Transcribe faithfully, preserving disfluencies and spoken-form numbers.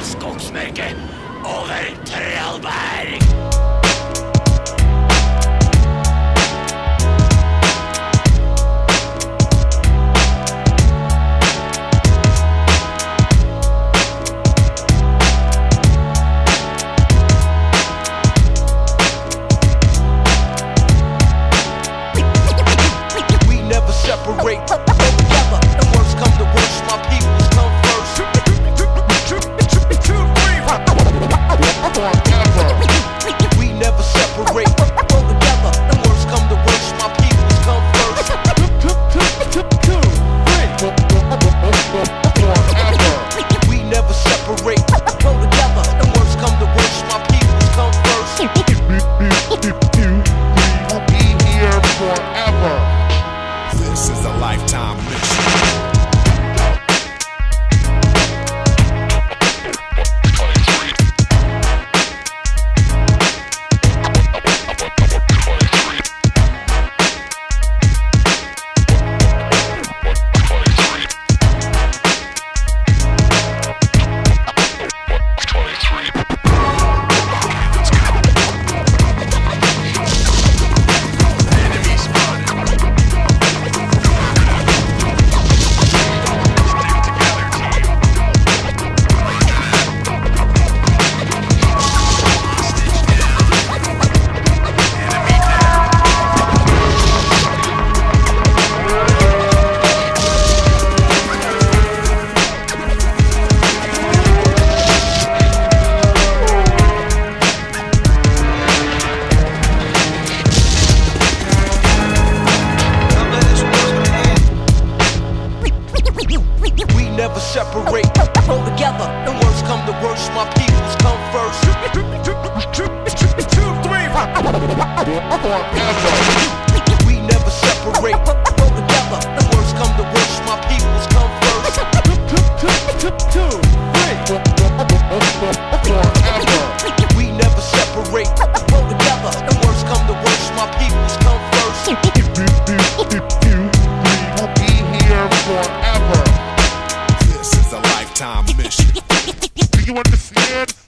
skogsmycket over Trellberg. Separate, go together, the worst come to worst, my peoples come first. We never separate, go together, the worst come to worst, my peoples come first. We never separate, go together, the worst come to worst, my peoples come first. We'll be here forever. This is a lifetime mission. Never separate, go together, the worst come to worst, my peoples come first. We never separate, go together, the worst come to worst, my peoples come first. We never separate, go together, the worst come to worst, my peoples come first. We'll be here forever. This is a lifetime mission. Do you understand?